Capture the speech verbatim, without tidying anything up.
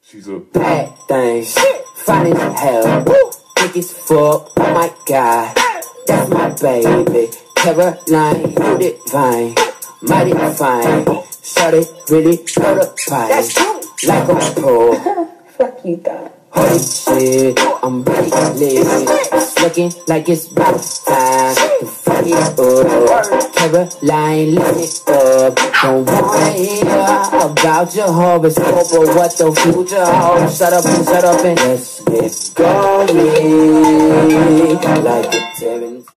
She's a bad things, fine as hell, thick as fuck, oh my god, that's my baby, Caroline, you divine, mighty fine, shawty really know the price, like a pro. Fuck you, God. Holy shit, I'm really lit, it's looking like it's about time to fuck it up, Caroline, lift it up, don't wanna hear about your horoscope or what the future holds, shut up and shut up and let's get going, like a Terrence.